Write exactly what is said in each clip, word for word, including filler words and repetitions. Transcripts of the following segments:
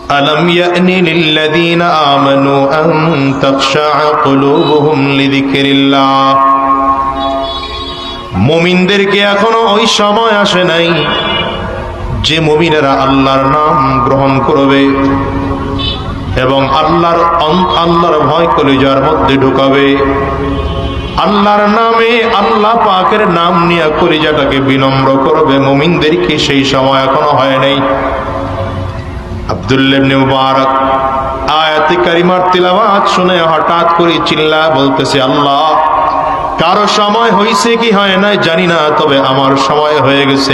আলাম ইয়ানি লিল্লাযীনা আমানু আন তাখশা কুলুবুহুম লিযিকরিল্লাহ, মুমিনদেরকে এখনো ওই সময় আসে নাই যে মুমিনেরা আল্লাহর নাম গ্রহণ করবে এবং আল্লাহর আল্লাহর ভয় কলিজার মধ্যে ঢুকাবে, আল্লাহর নামে আল্লাহ পাকের নাম নিয়ে কলিজাটাকে বিনম্র করবে। মুমিনদেরকে সেই সময় এখনো হয় নাই। আব্দুল্লাহ ইবনে মুবারক আয়াতে কারিমার তিলাওয়াত শুনে হঠাৎ করে চিল্লা বলতেছে, আল্লাহ, কারো সময় হয়েছে কি হয় নাই জানি না, তবে আমার সময় হয়ে গেছে।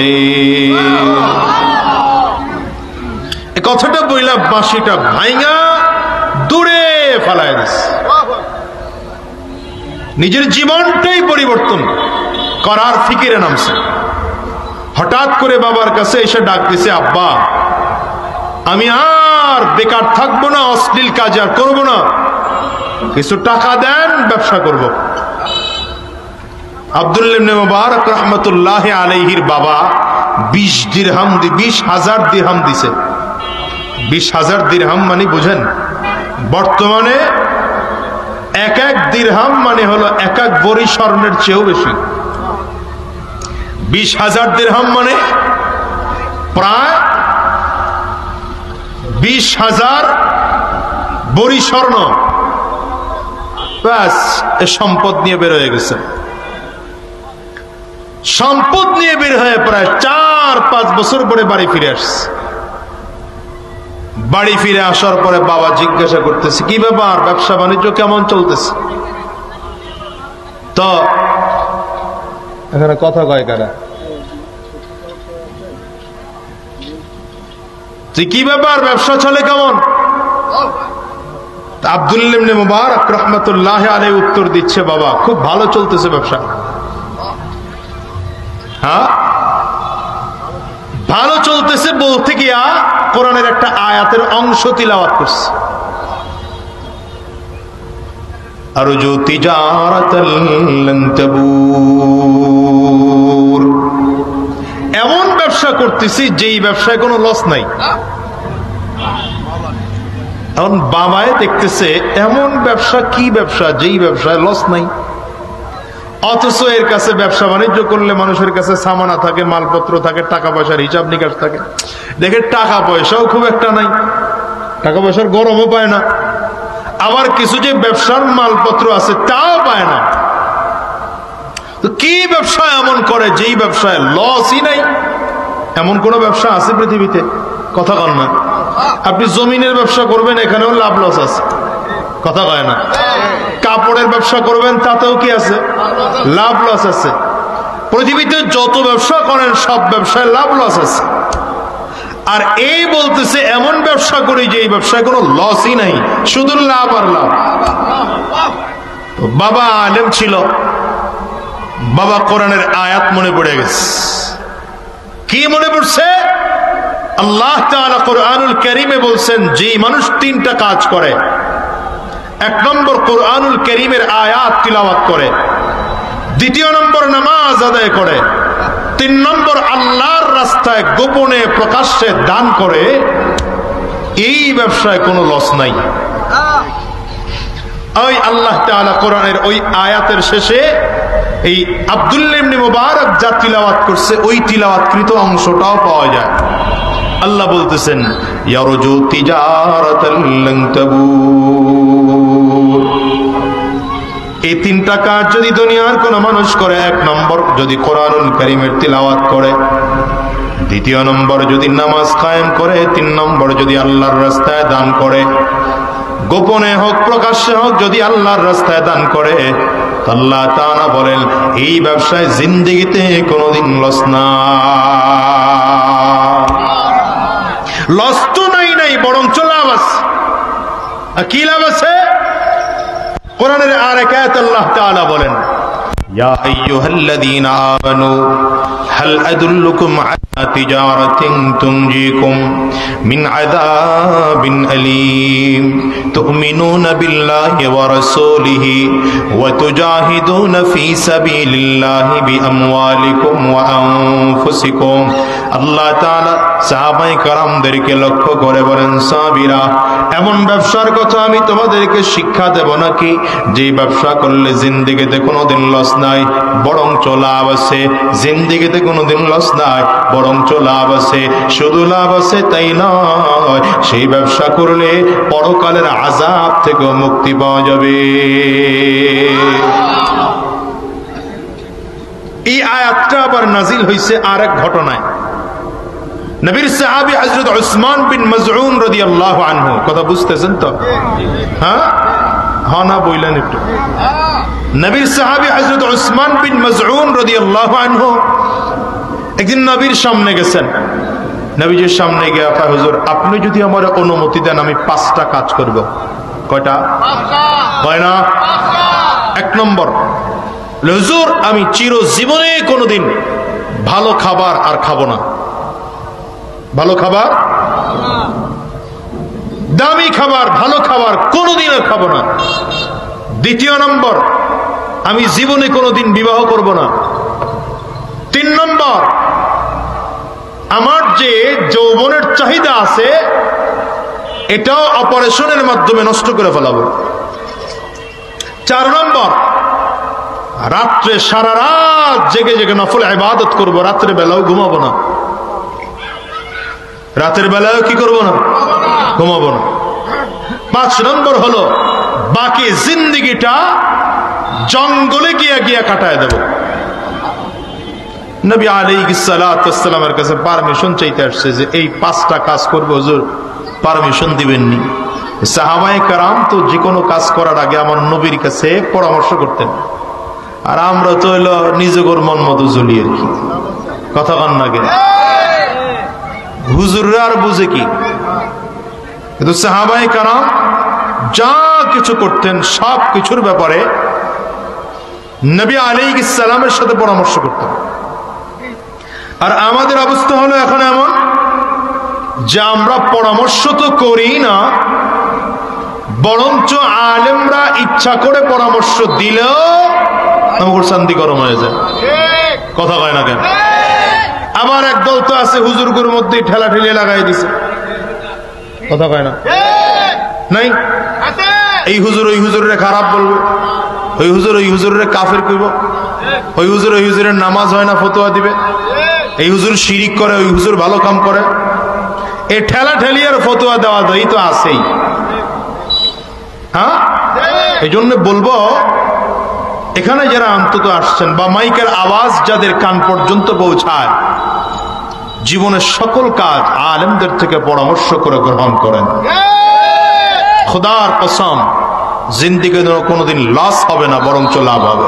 এই কথাটা বইলা বাঁশিটা ভাঙা দূরে ফালায় দিছে। নিজের জীবনটাই পরিবর্তন করার ফিকিরে নামছে। হঠাৎ করে বাবার কাছে এসে ডাক দিছে, আব্বা, আমি আর বেকার থাকবো না, অশ্লীল কাজ আর করবো না, কিছু টাকা দেন, ব্যবসা করব। আব্দুল্লাহ ইবনে মুবারক রাহমাতুল্লাহি আলাইহির বাবা বিশ দিরহাম দি বিশ হাজার দিরহাম দিছে। বিশ হাজার দিরহাম মানে বুঝেন, বর্তমানে এক এক দিরহাম মানে হলো এক এক বড়ি স্বর্ণের চেয়েও বেশি। বিশ হাজার দিরহাম মানে প্রায় বিশ হাজার বড়ি স্বর্ণ। ব্যাস, এ সম্পদ নিয়ে বের হয়ে গেছে। সম্পদ নিয়ে বের হয়ে প্রায় চার পাঁচ বছর পরে বাড়ি ফিরে আসছে। বাড়ি ফিরে আসার পরে বাবা জিজ্ঞাসা করতেছে, কি ব্যাপার, ব্যবসা বাণিজ্য কেমন চলতেছে? তো এখানে কথা কয় কারা, তুই কি ব্যাপার, ব্যবসা চলে কেমন? আব্দুল্লাহ ইবনে মুবারক রাহমাতুল্লাহি আলাইহি উত্তর দিচ্ছে, বাবা, খুব ভালো চলতেছে ব্যবসা। হ্যাঁ, ভালো চলতেছে বলতে গিয়া কোরআনের একটা আয়াতের অংশ তিলাওয়াত করছে, আরজু তিজারাতাল লান তাবুর। এমন ব্যবসা করতেছি যেই ব্যবসায় কোনো লস নাই। এখন বাবায় দেখতেছে এমন ব্যবসা, কি ব্যবসা যেই ব্যবসায় লস নাই, অথচ এর কাছে ব্যবসা বাণিজ্য করলে মানুষের কাছে সামানা থাকে, মালপত্র থাকে, টাকা পয়সার হিসাব নিকাশ থাকে। দেখে টাকা পয়সাও খুব একটা নাই, টাকা পয়সার গরমও পায় না, আবার কিছু যে ব্যবসার মালপত্র আছে তাও পায় না। তো কি ব্যবসা এমন করে যেই ব্যবসায় লসই নাই? এমন কোন ব্যবসা আছে পৃথিবীতে? কথা কন না। আপনি জমিনের ব্যবসা করবেন, এখানেও লাভ লস আছে, কথা কয় না। কাপড়ের ব্যবসা করবেন, তাতেও কি আছে? লাভ লস আছে। পৃথিবীতে যত ব্যবসা করেন সব ব্যবসায় লাভ লস আছে। আর এই বলতেছে এমন ব্যবসা করি যে এই ব্যবসায় কোনো লসই নাই, শুধু লাভ আর লাভ। বাবা আলেম ছিল, বাবা কোরআনের আয়াত মনে পড়ে গেছে। কি মনে পড়ছে? আল্লাহ তাআলা কোরআনুল কারীমে বলছেন, যে মানুষ তিনটা কাজ করে, এক নম্বর কোরআনুল কারীমের আয়াত তিলাওয়াত করে, দ্বিতীয় নম্বর নামাজ আদায় করে, তিন নম্বর আল্লাহর রাস্তায় গোপনে প্রকাশ্যে দান করে, এই ব্যবসায় কোনো লস নাই। ওই আল্লাহ তাআলা কোরআনের ওই আয়াতের শেষে এই আব্দুল্লাহ ইবনে মুবারক যা তিলাওয়াত করছে ওই তিলাওয়াতকৃত অংশটাও পাওয়া যায়। আল্লাহ বলতেছেন, ইয়ারজু তিজারাতাল লান তাবুর। এই তিনটা কাজ যদি দুনিয়ার কোন মানুষ করে, এক নম্বর যদি কোরআনুল কারীমের তিলাওয়াত করে, দ্বিতীয় নম্বর যদি নামাজ কায়েম করে, তিন নম্বর যদি আল্লাহর রাস্তায় দান করে, গোপনে হোক প্রকাশ্যে হোক যদি আল্লাহর রাস্তায় দান করে, আল্লাহ তাআলা বলেন এই ব্যবসায় জিন্দেগিতে কোনোদিন লস না। লস তো নাই নাই, বরঞ্চ লাভ আছে। কি লাভ আছে? কোরআনের আরেক আয়াতে আল্লাহ তাআলা বলেন, ইয়া আইয়ুহাল্লাযীনা আমানু হাল আদুল্লুকুম আলা তিজারাতিন তুনজিকুম মিন আযাবিন আলীম তুমিনুনা বিল্লাহি ওয়া রাসূলিহি ওয়া তুজাহিদুনা ফী সাবিলিল্লাহি বিআমওয়ালিকুম ওয়া আনফুসিকুম। আল্লাহ তাআলা সাহাবায়ে কেরামদেরকে লক্ষ্য করে বলেন, সাহাবীরা, এমন ব্যবসার কথা আমি তোমাদেরকে শিক্ষা দেব নাকি যে ব্যবসা করলে জিন্দেগিতে কোনোদিন লস নাই, বরঞ্চ লাভ আছে। জিন্দেগিতে কোনোদিন লস নাই, বরঞ্চ লাভ আছে। শুধু লাভ আছে তাই নয়, সেই ব্যবসা করলে পরকালের আযাব থেকে মুক্তি পাওয়া যাবে। এই আয়াতটা আবার নাজিল হয়েছে আরেক ঘটনায়। নবীর সাহাবী হযরত উসমান বিন মাযউন রাদিয়াল্লাহু আনহু, কথা বুঝতেছেন তো? হ্যাঁ হ্যাঁ না বললেন একটু। নবীর সাহাবী হযরত উসমান বিন মাযউন রাদিয়াল্লাহু আনহু একদিন নবীর সামনে গেছেন। নবীজির সামনে গিয়ে, হুজুর আপনি যদি আমার অনুমতি দেন আমি পাঁচটা কাজ করব। কয়টা? কয় না? এক নম্বর, হুজুর আমি চিরজীবনে কোনোদিন ভালো খাবার আর খাবো না। ভালো খাবার, দামি খাবার, ভালো খাবার কোনোদিনও খাবো না। দ্বিতীয় নম্বর, আমি জীবনে কোনোদিন বিবাহ করব না। তিন নম্বর, আমার যে যৌবনের চাহিদা আছে এটাও অপারেশনের মাধ্যমে নষ্ট করে ফেলাবো। চার নম্বর, রাত্রে সারা রাত জেগে জেগে নফল ইবাদত করব, রাত্রে বেলাও ঘুমাবো না। রাতের বেলাও কি করব না? ঘুমাবো না। পাঁচ নম্বর হলো বাকি জিন্দেগিটা জঙ্গলে গিয়া গিয়া কাটায় দেব। নবী আলাইহিস সালাতু ওয়াস সালামের কাছে পারমিশন চাইতে আসছে যে এই পাঁচটা কাজ করব, হুজুর পারমিশন দিবেননি? সাহাবায়ে কেরাম তো যে কোনো কাজ করার আগে আমার নবীর কাছে পরামর্শ করতেন, আর আমরা তো হইলো নিজের মন মতো চলি আর কি। কথা কন না কেন? হুজুররা আর বুঝে কি? কিন্তু সাহাবায়ে কেরাম যা কিছু করতেন সব কিছুর ব্যাপারে নবী আলাইহিস সালামের সাথে পরামর্শ করতেন। আর আমাদের অবস্থা হলো এখন এমন যে আমরা পরামর্শ তো করি না, বরঞ্চ আলেমরা ইচ্ছা করে পরামর্শ দিলেও আমাদের শান্তি গরম হয়ে যায়। কথা কয় না কেন? আবার একদল তো আছে হুজুরগুর মধ্যে ঠেলা ঠেলে লাগাই দিছে। কথা কয় না? নাই, এই হুজুর ওই হুজুরের খারাপ বলবো, ওই হুজুর ওই হুজুরের কাফের কইব, ওই হুজুর ওই হুজুরের নামাজ হয় না ফতোয়া দিবে, এই হুজুর শিরিক করে, ওই হুজুর ভালো কাম করে। এই ঠেলা ঠেলি আর ফতোয়া দেওয়া দেই তো আছেই। হ্যাঁ, এই জন্য বলবো এখানে যারা অন্তত আসছেন বা মাইকের আওয়াজ যাদের কান পর্যন্ত পৌঁছায়, জীবনের সকল কাজ আলেমদের থেকে পরামর্শ করে গ্রহণ করেন। খোদার কসম, জিন্দেগিতে কোনোদিন লস হবে না, বরঞ্চ লাভ হবে।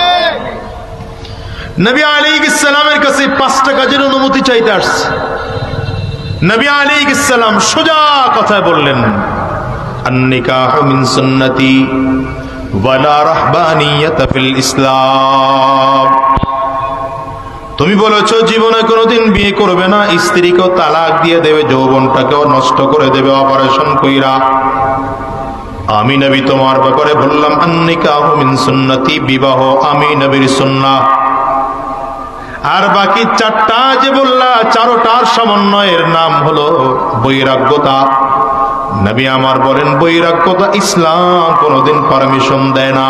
নবী আলাইহিস সালামের কাছে পাঁচটা কাজের অনুমতি চাইতে আসছে। নবী আলাইহিস সালাম সোজা কথায় বললেন, আন-নিকাহু মিন সুন্নতি ওয়ালা রাহবানিয়াতা ফিল ইসলাম। তুমি বলেছো জীবনে কোনোদিন বিয়ে করবে না, স্ত্রীকেও তালাক দিয়ে দেবে, যৌবনটাকেও নষ্ট করে দেবে অপারেশন কইরা। আমি নবী তোমার ব্যাপারে বললাম আন-নিকাহু মিন সুন্নতি, বিবাহ আমি নবীর সুন্নাহ। আর বাকি চারটা যে বললা, চারোটার সমন্বয়ের নাম হলো বৈরাগ্যতা। নবী আমার বলেন বৈরাগ্যতা ইসলাম কোনোদিন পারমিশন দেয় না।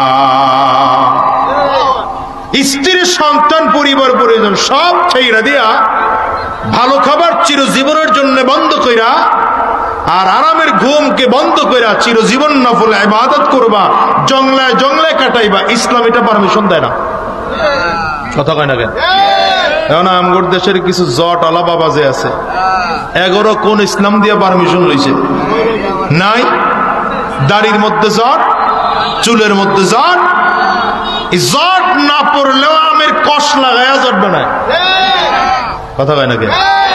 স্ত্রীর, সন্তান, পরিবার, পরিজন সব ছেড়ে দিয়া ভালো খাবার চিরজীবনের জন্য বন্ধ কইরা আর আরামের ঘুমকে বন্ধ কইরা চিরজীবন নফল ইবাদত করবা, জংলায় জংলায় কাটাইবা, ইসলাম এটা পারমিশন দেয় না। কথা কয় না কেন? এখন আমগর দেশের কিছু জট আলা বাবা যে আছে, এগারো কোন ইসলাম দিয়ে পারমিশন লইছে? নাই। দাড়ির মধ্যে জট, চুলের মধ্যে জট, জট না পড়লেও আমের কষ লাগায়া জট বানায়। কথা কয় না কেন?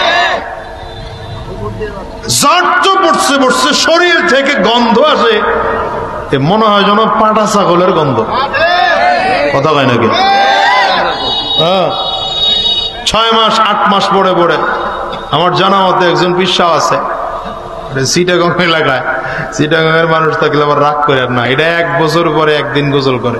জট তো পড়ছে পড়ছে, শরীর থেকে গন্ধ আসে, মনে হয় যেন পাটা ছাগলের গন্ধ। কথা কয় নাকি? হ্যাঁ, ছয় মাস আট মাস পরে পরে আমার জানা মতে একজন পিসা আছে চিটাগং এলাকায়, চিটাগং এর মানুষ থাকলে আবার রাগ করে না, এটা এক বছর পরে একদিন গোসল করে।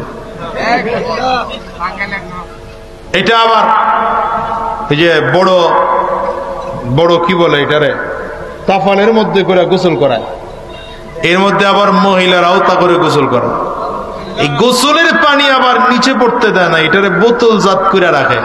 এটা আবার এই যে বড় বড় কি বলে এটারে তাফালের মধ্যে করে গোসল করায়, এর মধ্যে আবার মহিলারাও তা করে গোসল করে। এই গোসলের পানি আবার নিচে পড়তে দেয় না, এটারে বোতল জাত করে রাখে।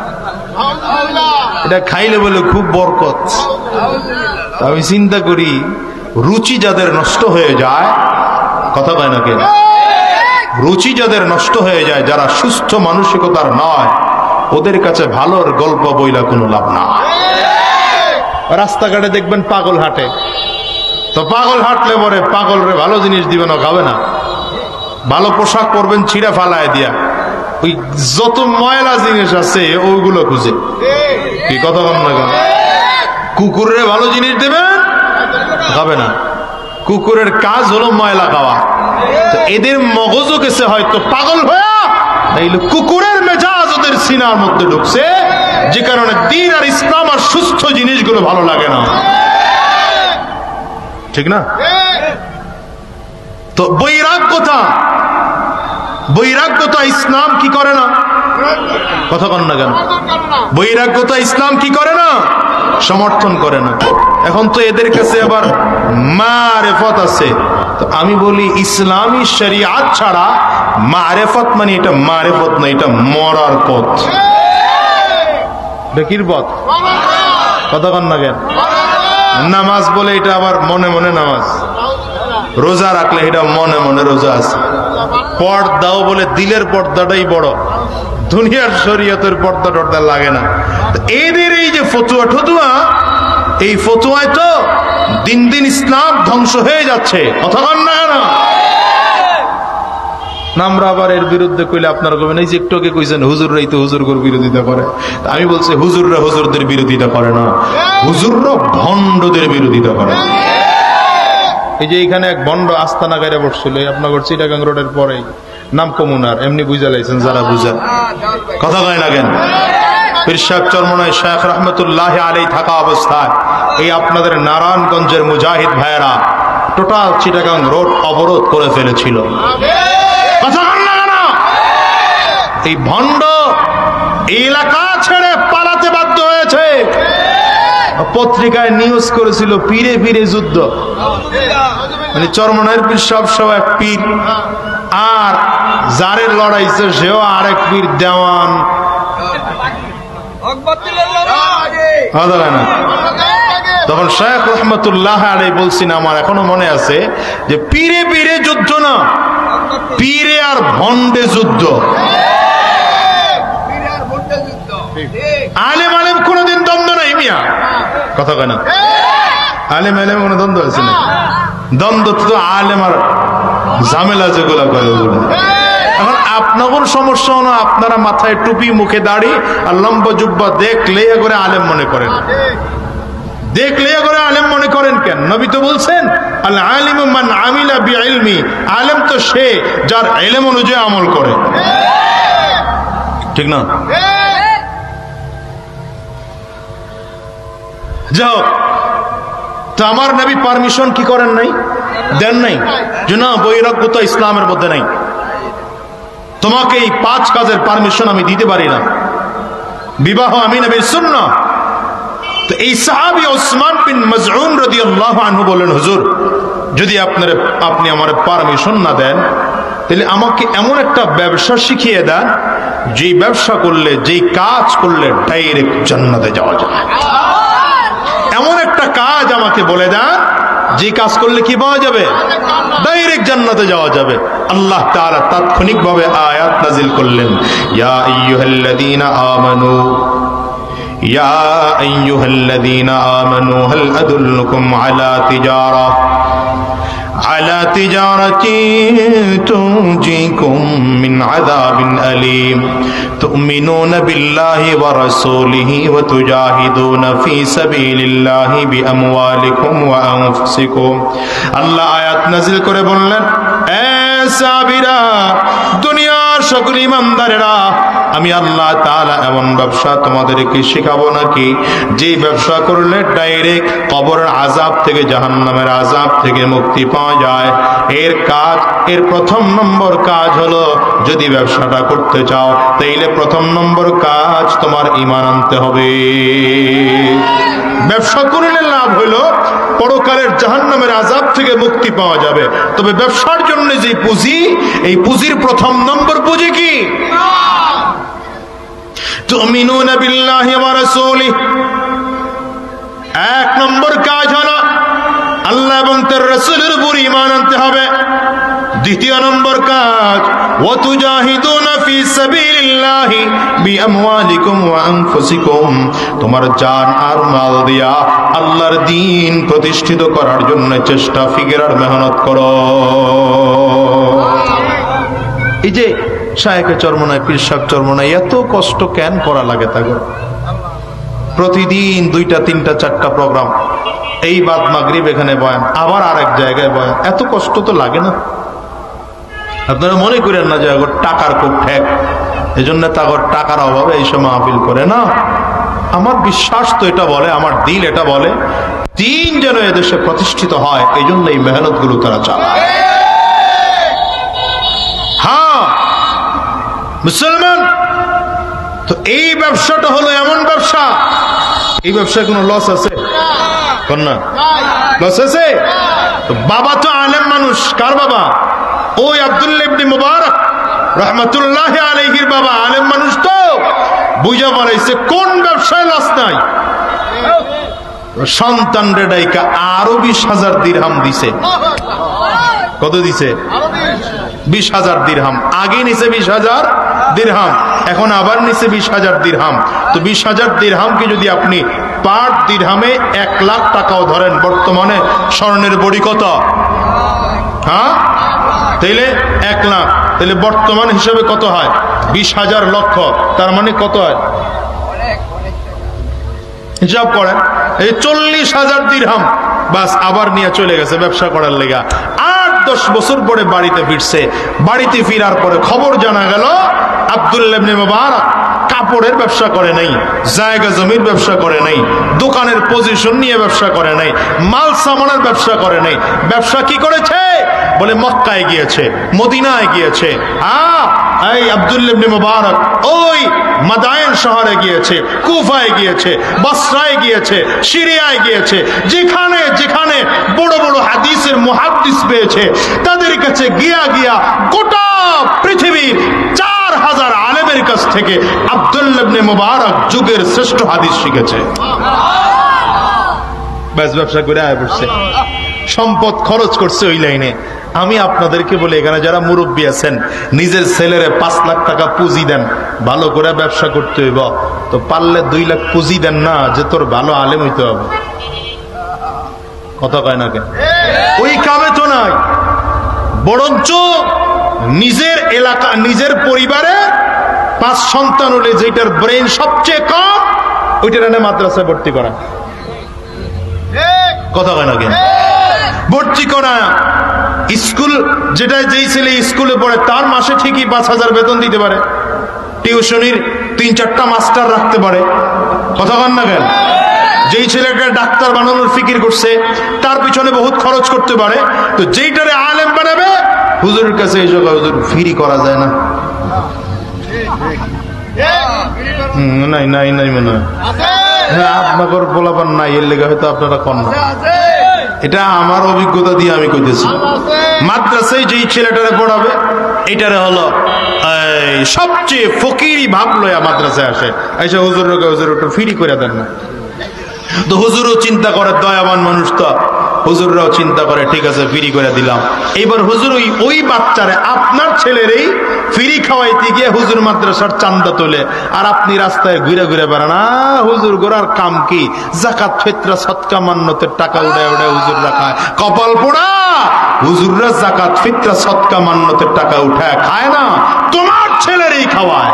এটা খাইলে বলে খুব বরকত। আমি চিন্তা করি রুচি যাদের নষ্ট হয়ে যায়, কথা কয় না কেন, রুচি যাদের নষ্ট হয়ে যায়, যারা সুস্থ মানসিকতার নয়, ওদের কাছে ভালোর গল্প বইলা কোনো লাভ না। রাস্তাঘাটে দেখবেন পাগল হাঁটে, তো পাগল হাঁটলে পরে পাগল রে ভালো জিনিস দিবেন ও খাবে না, ভালো পোশাক পরবেন ছিঁড়ে ফালায় দিয়া ওই যত ময়লা জিনিস আছে ওইগুলো খুঁজে। কি কথা বল না কেন? কুকুরের ভালো জিনিস দেবেন খাবে না, কুকুরের কাজ হলো ময়লা খাওয়া। এদের মগজও গেছে হয়তো পাগল হয়ে, তাইলে কুকুরের মেজাজ ওদের সিনার মধ্যে ঢুকছে, যে কারণে দ্বীন আর ইসলাম আর সুস্থ জিনিসগুলো ভালো লাগে না। ঠিক না? তো বৈরাগ্যতা, বৈরাগ্যতা ইসলাম কি করে না? কথা কন না কেন? বৈরাগ্যতা ইসলাম কি করে না? সমর্থন করে না। এখন তো এদের কাছে আবার মারেফত আছে, তো আমি বলি ইসলামী শরিয়াত ছাড়া মারেফত মানে এটা মারেফত না, এটা মরার পথ, বেকির পথ। কথা কন না কেন? নামাজ বলে এটা আবার মনে মনে নামাজ, রোজা রাখলে এটা মনে মনে রোজা আছে, পর্দাও বলে দিলের পর্দাটাই বড়, দুনিয়ার শরীয়তের পর্দা টর্দা লাগে না। এদের এই যে ফতুয়া ঠতুয়া, এই ফতুয়ায় তো দিন দিন ইসলাম ধ্বংস হয়ে যাচ্ছে। কথা বল না কেন? আমরা আবার এর বিরুদ্ধে কইলে আপনারা কবেন এই যে একটু আগে কইছেন হুজুররাই তো হুজুরগর বিরোধিতা করে। আমি বলছি হুজুররা হুজুরদের বিরোধিতা করে না, হুজুররা ভণ্ডদের বিরোধিতা করে। এই যে এখানে এক ভণ্ড আস্তানা গাড়ি বসছিল আপনার চিটাগাং রোডের পরে, নাম কমুনার, এমনি বুঝা লাইছেন যারা বুঝা। কথা কয় না কেন? পীর সাহেব চরমনায় শেখ রহমতুল্লাহ আলাইহি থাকা অবস্থায় এই আপনাদের নারায়ণগঞ্জের মুজাহিদ ভাইয়েরা টোটাল চিটাগাং রোড অবরোধ করে ফেলেছিল। কথা কন না কেন? এই ভণ্ড এলাকা ছেড়ে পালাতে বাধ্য হয়েছে। পত্রিকায় নিউজ করেছিল পীরে পীরে যুদ্ধ, মানে চরমনায়ের পীর সব সবাই পীর, আর যারের লড়াইছে সেও আরেক পীর দেওয়ান। তখন শেখ রহমতুল্লাহ আলাইহি বলছি না, আমার এখনো মনে আছে যে পীরে পীরে যুদ্ধ না, পীরে আর ভণ্ডে যুদ্ধ। আলেম আলেম কোনদিন দ্বন্দ্ব নাই মিয়া। কথা কয় না? আলেম আলেম কোনো দ্বন্দ্ব আছে না? দ্বন্দ্ব তো আলেম আর ঝামেলা যেগুলো করে। এখন আপনাদের সমস্যা হলো আপনারা মাথায় টুপি, মুখে দাড়ি আর লম্বা জুব্বা দেখলে করে আলেম মনে করেন, দেখলে করে আলেম মনে করেন কেন? নবী তো বলছেন আল আলিমু মান আমিলা বিইলমি, আলেম তো সে যার ইলম অনুযায়ী আমল করে। ঠিক না? যাও তো আমার নবী পারমিশন কি করেন নাই, দেন নাই যে না বৈরাগ্যতা ইসলামের মধ্যে নাই, তোমাকে এই পাঁচ কাজের পারমিশন আমি দিতে পারি না, বিবাহ আমি নবীর সুন্নাহ। তো এই সাহাবী ওসমান বিন মাজউন রাদিয়াল্লাহু আনহু বলেন, হুজুর যদি আপনারা আপনি আমার পারমিশন না দেন তাহলে আমাকে এমন একটা ব্যবসা শিখিয়ে দেন যে ব্যবসা করলে, যেই কাজ করলে ডাইরেক্ট জান্নাতে যাওয়া যায়। এমন একটা কাজ আমাকে বলে দেন যে কাজ করলে কি পাওয়া যাবে? ডাইরেক্ট জান্নাতে যাওয়া যাবে। আল্লাহ তাআলা তাৎক্ষণিকভাবে আয়াত নাজিল করলেন, ইয়া আইয়ুহাল্লাযীনা আমানু ইয়া আইয়ুহাল্লাযীনা আমানু হাল আদুল্লুকুম আলা তিজারা আলা তিজারাতিন তুনজিকুম মিন আযাবিন আলীম তু'মিনুনা বিল্লাহি ওয়া রাসূলিহি ওয়া তুজাহিদুনা ফি সাবিলিল্লাহি বিআমওয়ালিকুম ওয়া আনফুসিকুম। আল্লাহ আয়াত নাযিল করে বললেন, সাহাবীরা, দুনিয়ার সকল ইমানদারেরা, আমি আল্লাহ তাআলা এমন ব্যবসা তোমাদেরকে শেখাবো নাকি যে ব্যবসা করলে ডাইরেক্ট কবরের আযাব থেকে, জাহান্নামের আযাব থেকে মুক্তি পাওয়া যায়। এর কাজ, এর প্রথম নম্বর কাজ হলো, যদি ব্যবসাটা করতে চাও তাইলে প্রথম নম্বর কাজ তোমার ঈমান আনতে হবে। ব্যবসা করলে লাভ হলো পরকালের জাহান্নামের আযাব থেকে মুক্তি পাওয়া যাবে। তবে ব্যবসার জন্য যে পুঁজি, এই পুঁজির প্রথম নম্বর পুঁজি কি? তুমিনুনা বিল্লাহি ওয়া রাসূলিহি। এক নম্বর কাজ হলো আল্লাহ এবং তার রাসূলের উপর ঈমান আনতে হবে। দ্বিতীয় নম্বর কাজ, ওয়া তুজাহিদুনা ফি সাবিলিল্লাহি বিআমওয়ালিকুম ওয়া আনফুসিকুম। তোমার জান আর মাল দিয়া আল্লাহর দ্বীন প্রতিষ্ঠিত করার জন্য চেষ্টা, ফিকির আর মেহনত করো। এই যে শায়েখে চরমনায়, পীর সাহেব চরমনায় এত কষ্ট কেন করা লাগে তাকে? প্রতিদিন দুইটা তিনটা চারটা প্রোগ্রাম, এই বাদ মাগরিব এখানে বয়ান, আবার আরেক জায়গায় বয়ান, এত কষ্ট তো লাগে না? আপনারা মনে করেন না যে আগর টাকার খুব ঠেক, এই জন্য তাগর টাকার অভাবে এই সময় মাহফিল করে না। আমার বিশ্বাস তো এটা বলে, আমার দিল এটা বলে, দিন যেন এদেশে প্রতিষ্ঠিত হয়, এই জন্য এই মেহনত গুলো তারা চালায়। হ্যাঁ মুসলমান, তো এই ব্যবসাটা হলো এমন ব্যবসা, এই ব্যবসায় কোনো লস আছে? না, লস আছে? তো বাবা তো আলেম মানুষ। কার বাবা? ওই আব্দুল্লাহ ইবনে মুবারক রাহমাতুল্লাহি আলাইহির বাবা আলেম মানুষ, তো বুঝা পারাইছে কোন ব্যবসায় লস নাই। সন্তান রেডাইকা আরো বিশ হাজার দিরহাম দিছে। কত দিছে? বিশ হাজার দিরহাম। আগে নিছে বিশ হাজার দিরহাম, এখন আবার নিছে বিশ হাজার দিরহাম। তো বিশ হাজার দিরহামকে যদি আপনি পার দিরহামে এক লাখ টাকাও ধরেন, বর্তমানে স্বর্ণের বড়ি কত? হ্যাঁ, তাইলে এক লাখ, তাহলে বর্তমান হিসাবে কত হয়? বিশ হাজার লক্ষ। তার মানে কত হয়? হিসাব করেন, এই চল্লিশ হাজার দিরহাম বাস আবার নিয়ে চলে গেছে ব্যবসা করার লেগা। আট দশ বছর পরে বাড়িতে ফিরছে। বাড়িতে ফিরার পরে খবর জানা গেল আব্দুল্লাহ ইবনে মুবারক কাপড়ের ব্যবসা করে নাই, জায়গা জমির ব্যবসা করে নাই, দোকানের পজিশন নিয়ে ব্যবসা করে নাই, মাল সামানের ব্যবসা করে নাই। ব্যবসা কি করেছে? বলে মক্কায় গিয়েছে, মদিনায় গিয়েছে। হ্যাঁ, এই আব্দুল্লাহ ইবনে মুবারক ওই মাদায়েন শহরে গিয়েছে, কুফায় গিয়েছে, বসরায় গিয়েছে, সিরিয়ায় গিয়েছে। যেখানে যেখানে বড় বড় হাদিসের মুহাদ্দিস পেয়েছে, তাদের কাছে গিয়া গিয়া গোটা পৃথিবীর চার হাজার আলেমের কাছ থেকে আব্দুল্লাহ ইবনে মুবারক যুগের শ্রেষ্ঠ হাদিস শিখেছে। ব্যাস ব্যবসা করে আয় পড়ছে, সম্পদ খরচ করছে ওই লাইনে। আমি আপনাদেরকে বলি, এখানে যারা মুরব্বী আছেন, নিজের ছেলেরে পাঁচ লাখ টাকা পুঁজি দেন, ভালো করে ব্যবসা করতে হইব, তো পারলে দুই লাখ পুঁজি দেন না, যে তোর ভালো আলেম হইতে হবে। কথা কয় না কেন? ওই কামে তো নাই, বরঞ্চ নিজের এলাকা, নিজের পরিবারে পাঁচ সন্তান হলে যেটার ব্রেন সবচেয়ে কম, ওইটার এনে মাদ্রাসায় ভর্তি করা। কথা কয় না কেন? ভর্তি করা। স্কুল যেটা, যেই ছেলে স্কুলে পড়ে তার মাসে ঠিকই পাঁচ হাজার বেতন দিতে পারে, টিউশনির তিন চারটা মাস্টার রাখতে পারে। কথা কন না কেন? যেই ছেলেটা ডাক্তার বানানোর ফিকির করছে, তার পিছনে বহুত খরচ করতে পারে। তো যেইটারে আলেম বানাবে, হুজুরের কাছে এই জায়গা হুজুর ফ্রি করা যায় না। নাই নাই নাই মনে হয় আপনার বলাবার নাই, এর লেগে হয়তো আপনারা কন না। এটা আমার অভিজ্ঞতা দিয়ে আমি কইতেছি। মাদ্রাসায় যেই ছেলেটারে পড়াবে, এটারে হলো সবচেয়ে ফকিরি ভাব লয়া মাদ্রাসায় আসে, এসে হুজুর হুজুর একটু ফ্রি করে দেন না। তো হুজুরও চিন্তা করে, দয়াবান মানুষ তো, হুজুররাও চিন্তা করে, ঠিক আছে ফ্রি করে দিলাম। এইবার হুজুর ওই ওই বাচ্চারে, আপনার ছেলেরই ফ্রি খাওয়াইতে গিয়ে হুজুর মাদ্রাসার চান্দা তোলে, আর আপনি রাস্তায় ঘুরে ঘুরে বেড়ান। হুজুর গোড়ার কাম কি? যাকাত ফিতরা সদকা মান্নতের টাকা উড়ে উড়ে হুজুর রাখায়। কপাল পোড়া, হুজুররা যাকাত ফিতরা সদকা মান্নতের টাকা উঠায় খায় না, তোমার ছেলেরই খাওয়ায়।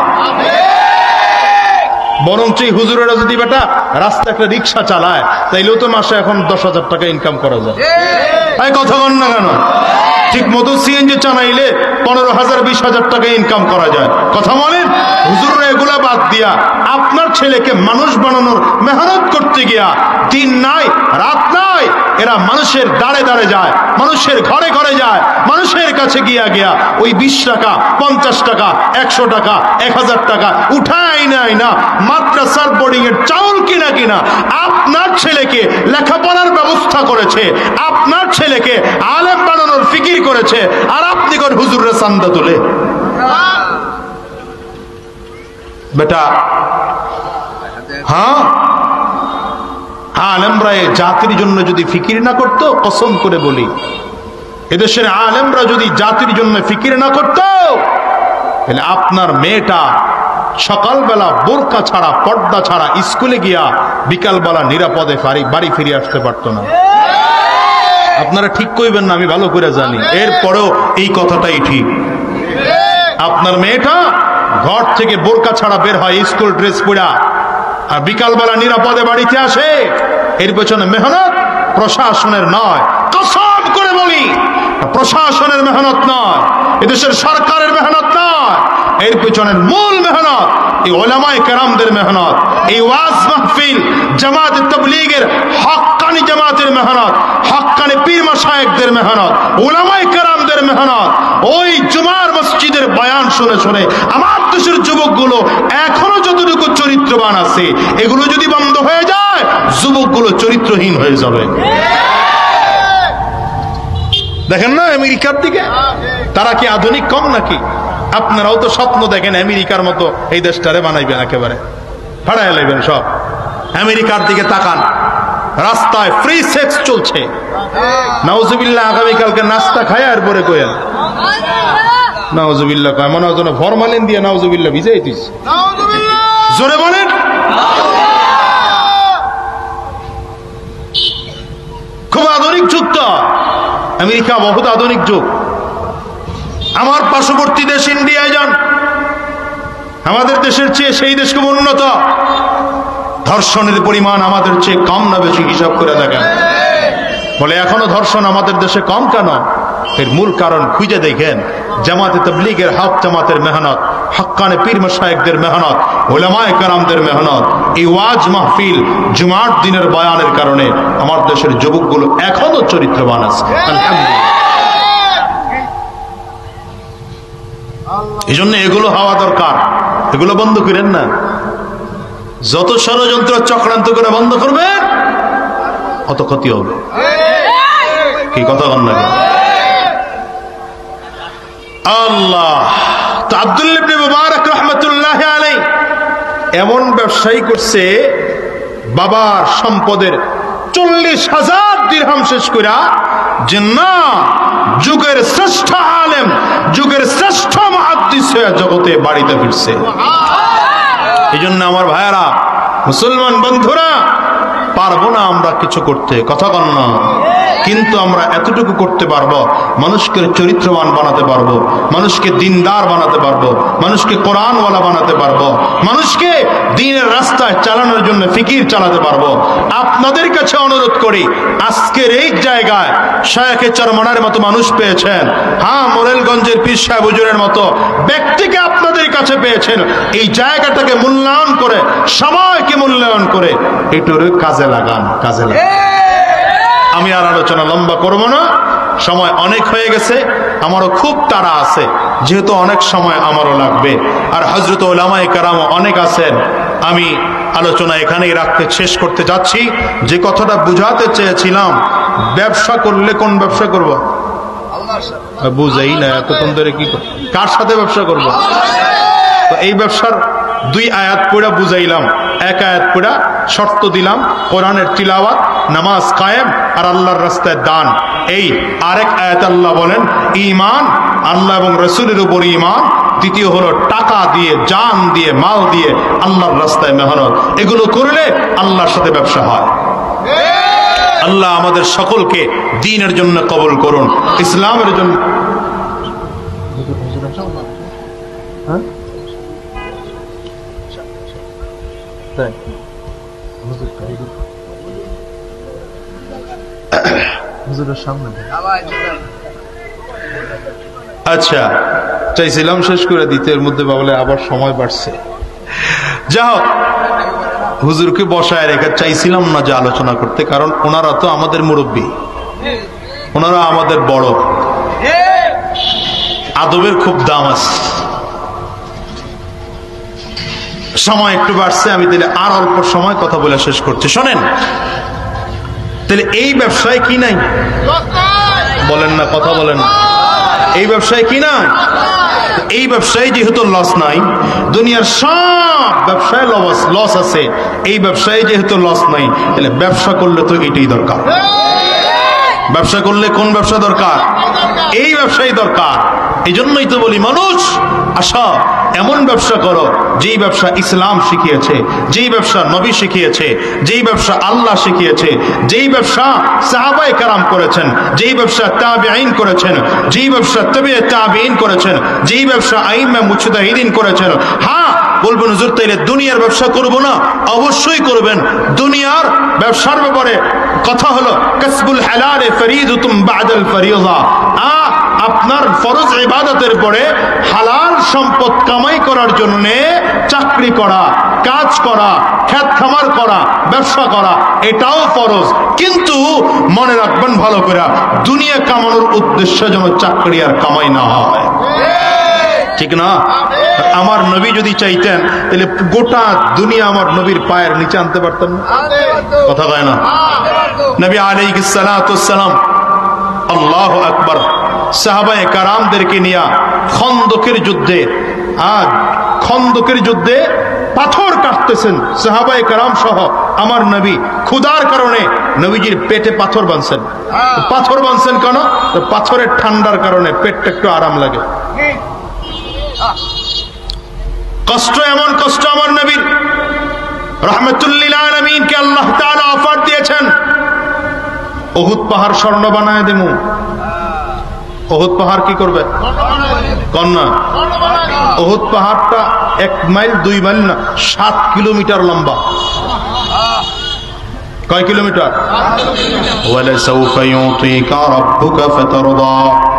বরঞ্চ হুজুরেরা যদি বেটা রাস্তা একটা রিক্সা চালায়, তাইলেও তো মাসে এখন দশ হাজার টাকা ইনকাম করা যায়। কথা বল না কেন? ঠিক মতো সিএনজি চালাইলে পনেরো হাজার বিশ হাজার টাকা ইনকাম করা যায়। কথা বলেন, হুজুররা এগুলা বাদ দিয়া আপনার ছেলেকে মানুষ বানানোর মেহনত করতে গিয়া দিন নাই রাত নাই এরা মানুষের দাঁড়ে দাঁড়ে যায়, মানুষের ঘরে ঘরে যায়, মানুষের কাছে গিয়া গিয়া ওই বিশ টাকা পঞ্চাশ টাকা একশো টাকা এক হাজার টাকা উঠায় নাই না মাদ্রাসার বোর্ডিং এর চাউল কিনা কিনা আপনার ছেলেকে লেখাপড়ার ব্যবস্থা করেছে, আপনার ছেলেকে আলেম বানানোর ফিকির করেছে, আর আপনি কোন হুজুরের চান্দা তুলে। বেটা হ্যাঁ আলেমরা এই জাতির জন্য যদি ফিকির না করতো, কসম করে বলি এদেশের আলেমরা যদি জাতির জন্য ফিকির না করতো, তাহলে আপনার মেয়েটা সকালবেলা বোরকা ছাড়া পর্দা ছাড়া স্কুলে গিয়া বিকালবেলা নিরাপদে বাড়ি ফিরে আসতে পারতো না। আপনারা ঠিক কইবেন না, আমি ভালো করে জানি, এরপরেও এই কথাটাই ঠিক। আপনার মেয়েটা ঘর থেকে বোরকা ছাড়া বের হয় স্কুল ড্রেস পরা, আর বিকালবেলা নিরাপদে বাড়িতে আসে, এর পেছনে মেহনত প্রশাসনের নয়, কসম করে বলি প্রশাসনের মেহনত নয়, এদেশের সরকারের মেহনত নয়, এর পেছনের মূল মেহনত এই উলামায়ে কেরামদের মেহনত, এই ওয়াজ মাহফিল জামাত তাবলীগের হক্কানি জামাতের মেহনত, হক্কানি পীর মাশায়েখদের মেহনত, উলামায়ে কেরামদের মেহনত। ওই জুমার মসজিদের বয়ান শুনে শুনে আমার দেশের যুবকগুলো এখনো যতটুকু চরিত্রবান আছে, এগুলো যদি বন্ধ হয়ে যায় যুবকগুলো চরিত্রহীন হয়ে যাবে। দেখেন না আমেরিকার দিকে, তারা কি আধুনিক কম নাকি? আপনারাও তো স্বপ্ন দেখেন আমেরিকার মতো এই দেশটারে বানাইবেন, একেবারে ভাড়ায় লাইবেন সব। আমেরিকার দিকে তাকান, রাস্তায় ফ্রি সেক্স চলছে, নাউজুবিল্লাহ। আগামীকালকে নাস্তা খায় আর পরে কয়েন নাউজুবিল্লাহ কয়, মনে হয় ফরমালিন দিয়ে নাউজুবিল্লাহ ভিজাই দিস, জোরে বলেন। খুব আধুনিক যুগ তো আমেরিকা, বহুত আধুনিক যুগ। আমার পার্শ্ববর্তী দেশ ইন্ডিয়ায় যান, আমাদের দেশের চেয়ে সেই দেশ খুব উন্নত। ধর্ষণের পরিমাণ আমাদের চেয়ে কম না বেশি হিসাব করে দেখেন। বলে এখনো ধর্ষণ আমাদের দেশে কম কেন? এর মূল কারণ খুঁজে দেখেন, জামাতে তাবলীগের হক জামাতের মেহনত, হক্কানে পীর মাশায়েখদের মেহনত, উলামায়ে কেরামদের মেহনত, এই ওয়াজ মাহফিল জুমার দিনের বয়ানের কারণে আমার দেশের যুবকগুলো এখনো চরিত্রবান আছে। আলহামদুলিল্লাহ। এই জন্য এগুলো হওয়া দরকার, এগুলো বন্ধ করেন না। যত ষড়যন্ত্র চক্রান্ত করে বন্ধ করবেন অত ক্ষতি হবে। কি কথা বল না আল্লাহ। তো আব্দুল্লাহ ইবনে মুবারক রাহমাতুল্লাহি আলাইহি এমন ব্যবসায়ী করছে, বাবার সম্পদের চল্লিশ হাজার দিরহাম শেষ কইরা যে না, যুগের শ্রেষ্ঠ আলেম, যুগের শ্রেষ্ঠ মুহাদ্দিস হয়ে জগতে বাড়িতে ফিরছে। এই জন্য আমার ভাইয়েরা, মুসলমান বন্ধুরা, পারবো না আমরা কিছু করতে, কথা বল না, কিন্তু আমরা এতটুকু করতে পারবো, মানুষকে চরিত্রবান বানাতে পারবো, মানুষকে দিনদার বানাতে পারবো, মানুষকে কোরআনওয়ালা বানাতে পারবো, মানুষকে দ্বীনের রাস্তায় চালানোর জন্য ফিকির চালাতে পারবো। আপনাদের কাছে অনুরোধ করি, আজকের এই জায়গায় শায়েখে চরমনার মতো মানুষ পেয়েছেন, হ্যাঁ মোরেলগঞ্জের পীর সাহেব হুজুরের মতো ব্যক্তিকে আপনাদের কাছে পেয়েছেন, এই জায়গাটাকে মূল্যায়ন করে, সময়কে মূল্যায়ন করে এটার কাজে লাগান, কাজে লাগান। আমি আর আলোচনা লম্বা করব না, সময় অনেক হয়ে গেছে, আমারও খুব তাড়া আছে, যেহেতু অনেক সময় আমারও লাগবে, আর হযরত উলামায়ে কেরাম অনেক আছেন। আমি আলোচনা এখানেই রাখতে শেষ করতে যাচ্ছি। যে কথাটা বুঝাতে চেয়েছিলাম, ব্যবসা করলে কোন ব্যবসা করব বুঝাই না, এতক্ষণ ধরে কি কার সাথে ব্যবসা করব? তো এই ব্যবসার দুই আয়াত পড়া বুঝাইলাম, এক আয়াত পড়া শর্ত দিলাম, কোরআনের তিলাওয়াত, নামাজ কায়েম, আর আল্লাহর রাস্তায় দান। এই আরেক আয়াত আল্লাহ বলেন ঈমান, আল্লাহ এবং রাসূলের উপর ঈমান। দ্বিতীয় হলো টাকা দিয়ে, জান দিয়ে, মাল দিয়ে আল্লাহর রাস্তায় মেহনত। এগুলো করলে আল্লাহর সাথে ব্যবসা হয়। আল্লাহ আমাদের সকলকে দ্বীনের জন্য কবুল করুন, ইসলামের জন্য। হ্যাঁ হুজুরের সামনে আচ্ছা, চাইছিলাম শেষ করে দিতে, এর মধ্যে বলে আবার সময় বাড়ছে। যাও, হুজুরকে বসায় রেখে চাইছিলাম না যে আলোচনা করতে, কারণ ওনারা তো আমাদের মুরব্বী, ওনারা আমাদের বড়, আদবের খুব দাম আছে। সময় একটু বাড়ছে, আমি তাহলে আর অল্প সময় কথা বলে শেষ করছি। শোনেন, তাহলে এই ব্যবসায় কি নাই? বলেন না, কথা বলেন। এই ব্যবসায় কি নাই? এই ব্যবসায় যেহেতু লস নাই, দুনিয়ার সব ব্যবসায় লস লস আছে, এই ব্যবসায় যেহেতু লস নাই, তাহলে ব্যবসা করলে তো এটাই দরকার। ব্যবসা করলে কোন ব্যবসা দরকার? এই ব্যবসাই দরকার। এই জন্যই তো বলি, মানুষ আশা এমন ব্যবসা করো যেই ব্যবসা ইসলাম শিখিয়েছে, যেই ব্যবসা নবী শিখিয়েছে, যেই ব্যবসা আল্লাহ শিখিয়েছে, যেই ব্যবসা সাহাবায়ে কেরাম করেছেন, যেই ব্যবসা তাবেঈন করেছেন, যেই ব্যবসা তবে তাবেঈন করেছেন, যেই ব্যবসা আইম্মা মুজতাহিদিন করেছেন। হ্যাঁ, বলবেন হুজুর তাইলে দুনিয়ার ব্যবসা করব না? অবশ্যই করবেন। দুনিয়ার ব্যবসার ব্যাপারে কথা হলো কাসবুল হালালে ফরিদাতুম বাদাল ফরিযা। আ আপনার ফরজ ইবাদতের পরে হালাল সম্পদ কামাই করার জন্য চাকরি করা, কাজ করা, খেত খামার করা, ব্যবসা করা, এটাও ফরজ। কিন্তু মনে রাখবেন ভালো করে, দুনিয়া কামানোর উদ্দেশ্যে যেন চাকরি আর কামাই না হয়, ঠিক না? আমার নবী যদি চাইতেন তাহলে গোটা দুনিয়া আমার নবীর পায়ের নিচে আনতে পারতেন না? কথা কয় না? নবী আলাইহিস সালাতু ওয়াস সালাম, আল্লাহু আকবার, সাহাবায়ে কারামদেরকে নিয়ে খন্দকের যুদ্ধে, আজ খন্দকের যুদ্ধে পাথর কাটতেছেন সাহাবায়ে কারাম সহ। আমার নবী ক্ষুধার কারণে নবীজির পেটে পাথর বাঁধছেন। পাথর বাঁধছেন কেন? তো পাথরের ঠান্ডার কারণে পেটটা একটু আরাম লাগে। কষ্ট, এমন কষ্ট আমার নবীর। রাহমাতুল লিল আলামিনকে আল্লাহ তাআলা অফার দিয়েছেন, উহুদ পাহাড় স্বর্ণ বানায় দেবো। উহুদ পাহাড় কি করবে? কন্যা উহুদ পাহাড়টা এক মাইল দুই মাইল না, সাত কিলোমিটার লম্বা। কয় কিলোমিটার? ওয়ালাসাউফা ইউতিকা রাব্বুকা ফাতারদা,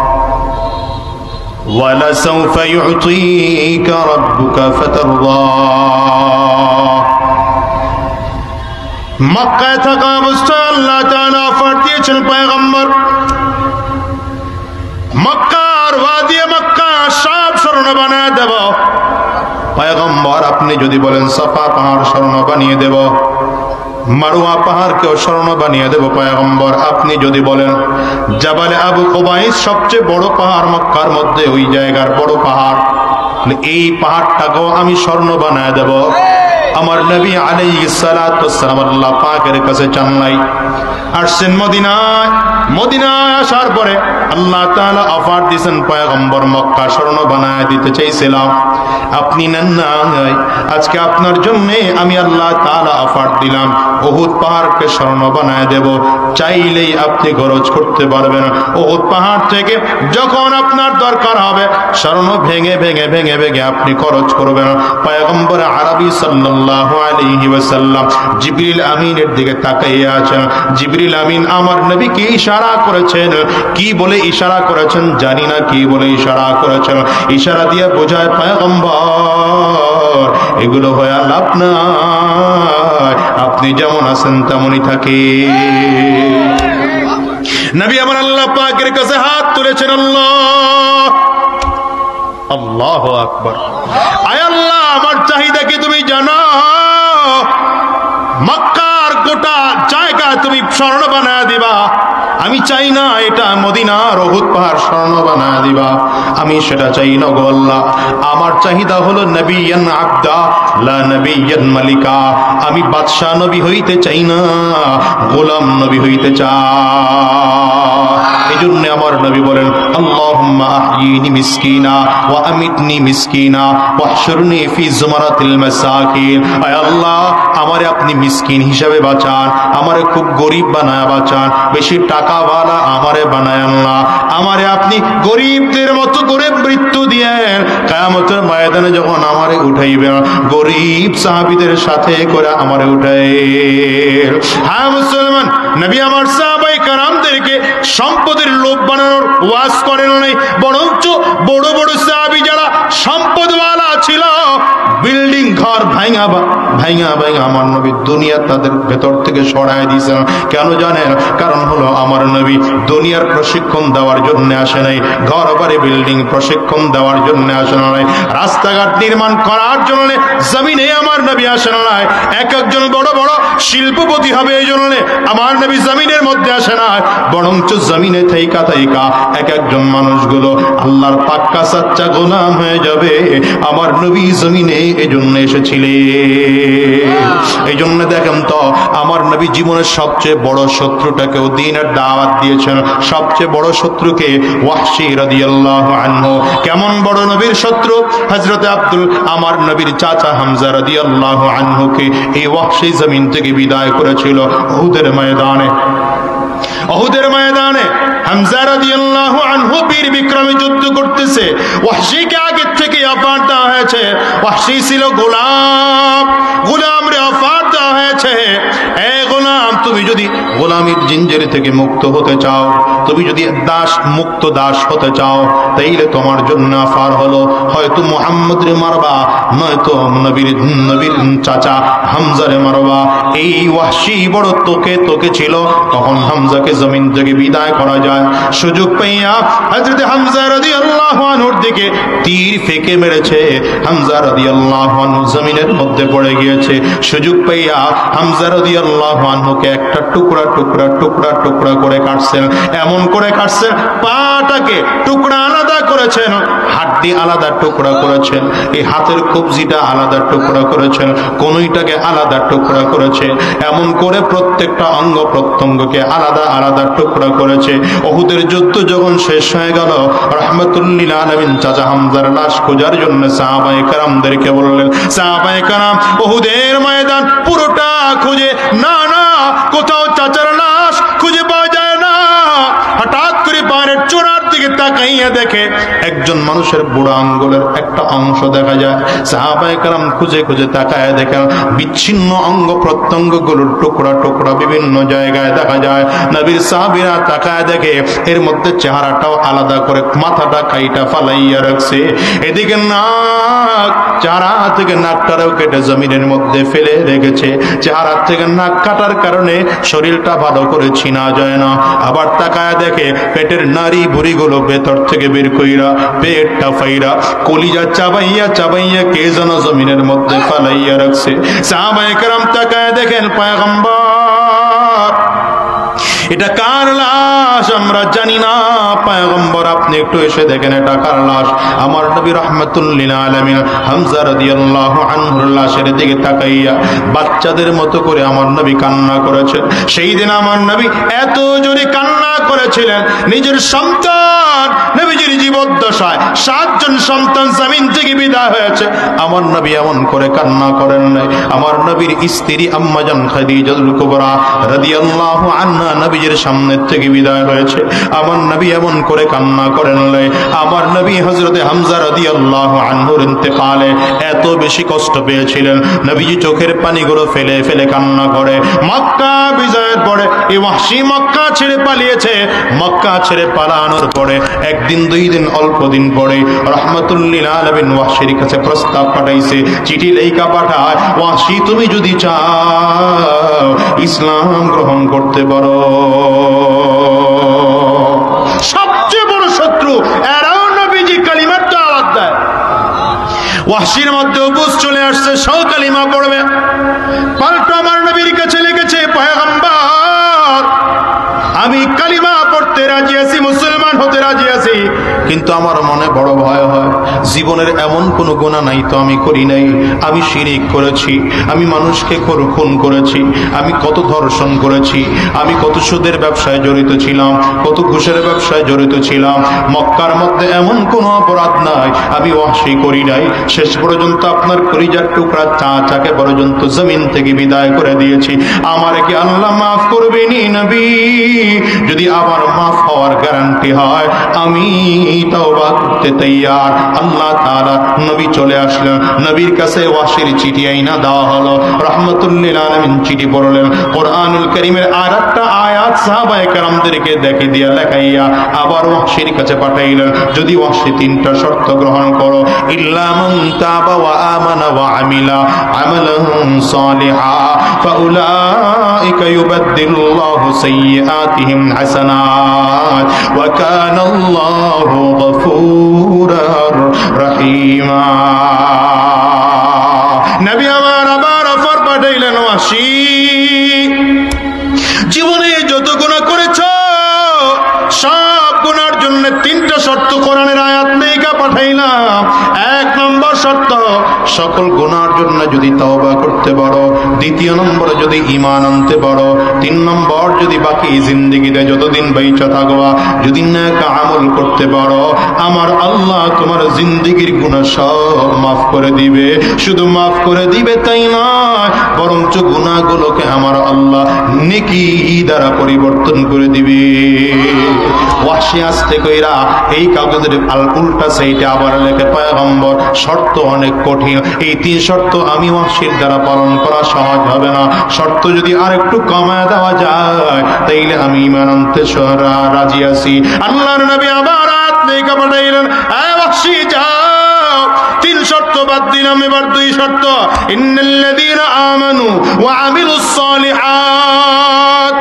ওয়ালাসাউফা ইউতিকা রাব্বুকা ফাতারদা। মক্কায় থাকা অবস্থায় আল্লাহ তাআলা অফার দিয়েছেন পয়গম্বর, মক্কার ওয়াদি মক্কা সব স্বর্ণ বানিয়ে দেব। পয়গম্বর আপনি যদি বলেন সাফা পাহাড় স্বর্ণ বানিয়ে দেব, মারওয়া পাহাড়কেও স্বর্ণ বানিয়ে দেব। পয়গম্বর আপনি যদি বলেন জাবালে আবু কুবাইস সবচেয়ে বড় পাহাড় মক্কার মধ্যে, ওই জায়গার বড় পাহাড়, এই পাহাড়টাকেও আমি স্বর্ণ বানিয়ে দেব। আমার নবী আলাইহিস সালাতু ওয়াস সালাম আল্লাহ পাকের কাছে চান নাই, আসছেন মদিনায়। মদিনায় আসার পরে আল্লাহ তাআলা অফার দিয়েছেন, পয়গম্বর মক্কা স্বর্ণ বানায় দিতে চাইছিলাম, আপনি নেন না। আজকে আপনার জন্য আমি আল্লাহ তাআলা অফার দিলাম, উহুদ পাহাড়কে স্বর্ণ বানায় দেব, চাইলেই আপনি খরচ করতে পারবেন। উহুদ পাহাড় থেকে যখন আপনার দরকার হবে স্বর্ণ ভেঙে ভেঙে ভেঙে ভেঙে আপনি খরচ করবেন। পয়গম্বর আরবি সাল্লাল্লাহু আলাইহি ওয়াসাল্লাম জিবরিল আমিনের দিকে তাকিয়ে আছেন। জিবরিল আমিন আমার নবীকে ইশারা করেছেন। কি বলে ইশারা করেছেন জানি না, কি বলে ইশারা করেছেন, ইশারা দিয়ে বোঝায় পয়গম্বর এগুলো হয়ে লাভ নাই, আপনি যেমন আছেন তেমনই থাকে। নবী আমার আল্লাহ পাকের কাছে হাত তুলেছেন, আল্লাহ আল্লাহু আকবার। আয় আল্লাহ, আমার চাহিদা কি তুমি জানো? মক্কার গোটা জায়গা তুমি স্বর্ণ বানায় দিবা। আমি চাই না এটা মদিনার উহুদ পাহাড় স্বর্ণ বানায় দিবা, আমি সেটা চাই না গো আল্লাহ। আমার চাহিদা হলো নবিয়ান আবদা লা নবিয়ান মালিকা। আমি বাদশা নবী হইতে চাই না, গোলাম নবী হইতে চাই। এই জন্য আমার নবী বলেন, আল্লাহুম্মা আহয়িনি মিসকিনা ওয়া আমিতনি মিসকিনা ওয়াহশুরনি ফি জুমারাতিল মাসাকিন। আয় আল্লাহ, আমারে আপনি মিসকিন হিসাবে বাঁচান, আমারে খুব গরিব বানায়া বাঁচান, বেশি টাকাওয়ালা আমারে বানায়েন না। আমারে আপনি গরিবদের মতো করে মৃত্যু দিয়েন। কিয়ামতের ময়দানে যখন আমারে উঠাইবেন, গরিব সাহাবীদের সাথে করে আমারে উঠাই। হ্যাঁ মুসলমান, নবী আমার সাহাবায়ে কেরাম সাহাবীদেরকে সম্পদের লোভ বানানোর ওয়াজ করেন নাই, বরঞ্চ বড় বড় সাহাবী যারা সম্পদওয়ালা ছিল, বিল্ডিং ঘর ভাঙা ভাঙা ভাঙা আমার নবী দুনিয়া তাদের ভেতর থেকে সরায় দিয়েছেন। কেন জানেন? কারণ হলো আমার নবী দুনিয়ার প্রশিক্ষণ দেওয়ার জন্য আসে নাই, ঘর বাড়ি বিল্ডিং প্রশিক্ষণ দেওয়ার জন্য আসে নাই, রাস্তাঘাট নির্মাণ করার জন্য জমিনে আমার নবী আসেন নাই, এক একজন বড় বড় শিল্পপতি হবে এই জন্য আমার নবী জমিনের মধ্যে আসে না, বরঞ্চ জমিনে থাইকা থাইকা এক একজন মানুষগুলো আল্লাহর পাক্কা সাচ্চা গোলাম হয়ে যাবে, আমার নবী জমিনে এই জন্য এসেছিলেন। এই জন্য দেখেন তো আমার নবী জীবনের সবচেয়ে বড় শত্রুটাকেও দ্বীনের দাওয়াত দিয়েছেন। সবচেয়ে বড় শত্রুকে ওয়াহশী রাদিয়াল্লাহু আনহু। কেমন বড় নবীর শত্রু? হযরত আব্দুল আমার নবীর চাচা হামজা রাদিয়াল্লাহু আনহুকে এই ওয়াহশী জমিন থেকে বিদায় করেছিল উহুদের ময়দানে। উহুদের ময়দানে হামজা রাদিয়াল্লাহু আনহু বীর বিক্রমে যুদ্ধ করতেছে, ওয়াহশীকে আগে থেকে অফার দেওয়া হয়েছে। ওয়াহশী ছিল গোলাম, গোলাম রে অফার দেওয়া হয়েছে, এ গোলাম তুমি যদি গোলামির জিঞ্জির থেকে মুক্ত হতে চাও, তুমি যদি দাস মুক্ত দাস হতে চাও, তাইলে তোমার জন্য অফার হলো হয়তো মুহাম্মদরে মারবা, নয়তো নবীর নবীর চাচা হামজারে মারবা। এই ওয়াহশী বড় তোকে তোকে ছিল, তখন হামজাকে জমিন থেকে বিদায় করা যায়। সুযোগ পাইয়া হযরত হামজা রাদিয়াল্লাহু আনহুর দিকে তীর ফেকে মেরেছে, হামজা রাদিয়াল্লাহু আনহু জমিনের মধ্যে পড়ে গিয়েছে। সুযোগ পাইয়া হামজা রাদিয়াল্লাহু আনহুকে একটা টুকরা টুকরা টুকরা টুকরা করে কাটছেন, এমন করে কাটছেন পাটাকে টুকরা আলাদা করেছেন, হাড্ডি আলাদা টুকরা করেছেন, এই হাতের কবজিটা আলাদা টুকরা করেছেন, কনুইটাকে আলাদা টুকরা করেছে, এমন করে প্রত্যেকটা অঙ্গ প্রত্যঙ্গকে আলাদা আলাদা টুকরা করেছে। উহুদের যুদ্ধ যখন শেষ হয়ে গেল, রাহমাতুল লিল আলামিন চাচা হামজার লাশ খোঁজার জন্য সাহাবায়ে কেরামদেরকে বললেন, সাহাবায়ে কেরাম উহুদের ময়দান পুরোটা খুঁজে না না কোথাও চাচার লাশ খুঁজে পাওয়া যায় না। হঠাৎ করে পায়ের চূড়ার দিকে তাকাইয়া দেখে একজন মানুষের বুড়ো আঙ্গুলের একটা অংশ দেখা যায়। সাহাবায়ে কেরাম খুঁজে খুঁজে তাকায় দেখেন বিচ্ছিন্ন অঙ্গ প্রত্যঙ্গগুলোর টুকরা টুকরা বিভিন্ন জায়গায় দেখা যায়। নবীর সাহাবীরা তাকায় দেখে এর মধ্যে চেহারাটাও আলাদা করে মাথাটা কাইটা ফালাইয়া রাখছে, এদিকে নাক চেহারা থেকে নাকটাও কেটে জমিনের মধ্যে ফেলে রেখেছে। চেহারা থেকে নাক কাটার কারণে শরীরটা ভালো করে চিনা যায় না। আবার তাকায় দেখে পেটের নারী ভুঁড়িগুলো ভেতর থেকে বের কইরা পেটটা ফাইরা কলিজা চাবাইয়া চাবাইয়া কে যেন জমিনের মধ্যে ফালাইয়া রাখছে। সাহাবায়ে কেরাম তাকায় দেখেন পয়গম্বর এটা কার লাশ আমরা জানি না, পয়গম্বর আপনি একটু এসে দেখেন এটা কার লাশ। আমার নবী রাহমাতুল লিল আলামিন হামজা রাদিয়াল্লাহু আনহুর লাশের দিকে তাকাইয়া বাচ্চাদের মতো করে আমার নবী কান্না করেছেন। সেই দিন আমার নবী এত জোরে কান্না করেছিলেন, নিজের সন্তান নবীজির জীবদ্দশায় সাতজন সন্তান জমিন থেকে বিদায় হয়েছে, আমার নবী এমন করে কান্না করেন নাই। আমার নবীর স্ত্রী আম্মা জান খাদিজাতুল কুবরা রাদিয়াল্লাহু আনহা নবীজির সামনে থেকে বিদায় হয়েছে, আমার নবী এমন করে কান্না করেন নাই। আমার নবী হযরতে হামজা রাদিয়াল্লাহু আনহুর ইন্তেকালে এত বেশি কষ্ট পেয়েছিলেন, নবীজি চোখের পানিগুলো ফেলে ফেলে কান্না করে। মক্কা বিজয়ের পরে এই ওয়াহশী মক্কা ছেড়ে পালিয়েছে। মক্কা ছেড়ে পালানোর পরে একদিন দুই দিন অল্প দিন পরে রাহমাতুল লিল আলামিন ওয়াহশীর কাছে প্রস্তাব পাঠাইছে, চিঠি লেখা পাঠায়, ওয়াহশী তুমি যদি চাও ইসলাম গ্রহণ করতে পারো। সবচেয়ে বড় শত্রু এরাও নবীজি কালিমার দাওয়াত দেয়। ওয়াহশীর মধ্যে বুঝ চলে আসছে, সব কালিমা পড়বে। পাল্টো আমার নবীর কাছে লিখেছে, পয়গম্বর আমি কালিমা পড়তে রাজি আছি, মুসলমান হতে রাজি আছি, কিন্তু আমার মনে বড় ভয় হয়। জীবনের এমন কোনো গুনাহ নাই তো আমি করি নাই। আমি শিরিক করেছি, আমি মানুষকে খুন করেছি, আমি কত ধর্ষণ করেছি, আমি কত সুদের ব্যবসায় জড়িত ছিলাম, কত ঘুষের ব্যবসায় জড়িত ছিলাম। মক্কার মধ্যে এমন কোনো অপরাধ নাই আমি ওয়াহশী করি নাই। শেষ পর্যন্ত আপনার কলিজার টুকরা চাচাকে পর্যন্ত জমিন থেকে বিদায় করে দিয়েছি। আমার কি আল্লাহ মাফ করবেনি নবী? যদি আমার মাফ হওয়ার গ্যারান্টি গ্যারান্টি হয় আমি তওবা করতে তৈয়ার। আল্লাহ তাআলা নবী চলে আসলেন, নবীর কাছে ওয়াহশীর চিঠি আইনা দেওয়া হলো। রাহমাতুল লিল আলামিন চিঠি পড়লেন, কোরআনুল কারীমের আরেকটা আয়াত সাহাবায়ে কেরামদেরকে দেখে দিয়া লেখাইয়া আবার ওয়াহশীর কাছে পাঠাইলেন, যদি ওয়াহশী তিনটা শর্ত গ্রহণ করো, ইল্লা মান তাবা ওয়া আমানা ওয়া আমিলা আমালান সালিহা ফাউলাইকা ইউবাদদিলুল্লাহু সাইয়্যাতিহিম হাসানাত ওয়া কানাল্লাহু গফুরার রহিমা। নবী আমার আবার অফার পাঠাইলেন, ওয়াহশী জীবনে যত গুনাহ করেছ সব গুনার জন্য তিনটা শর্ত কোরআনের আয়াত নেইকা পাঠাইলাম। এক নম্বর শর্ত, সকল গুনার জন্য যদি তওবা করতে পারো, দ্বিতীয় নম্বরে যদি ঈমান আনতে পারো, তিন নম্বর যদি বাকি জিন্দেগিতে যতদিন বেঁচে থাকবা যদি নেক আমল করতে পারো, আমার আল্লাহ তোমার জিন্দেগির গুনাহ সব মাফ করে দিবে। শুধু মাফ করে দিবে তাই নয়, বরঞ্চ গুনাহগুলোকে আমার আল্লাহ নেকি দ্বারা পরিবর্তন করে দিবে। ওয়াহশী আসতে কইরা এই কাগজের আল উল্টা সাইডে আবার লেখে, পয়গম্বর শর্ত অনেক কঠিন, এই তিন শর্ত আমি ওয়াহশীর দ্বারা পালন করা সহজ হবে না, শর্ত যদি আরেকটু কমায় দেওয়া যায় তাইলে আমি ঈমান আনতে রাজি আছি। আল্লাহর নবী আবার আয়াত লেখা পাঠাইলেন, এ ওয়াহশী যাও, তিন শর্ত বাদ দিলাম, এবার দুই শর্ত, ইন্নাল্লাযীনা আমানু ওয়া আমিলুস সালিহাত।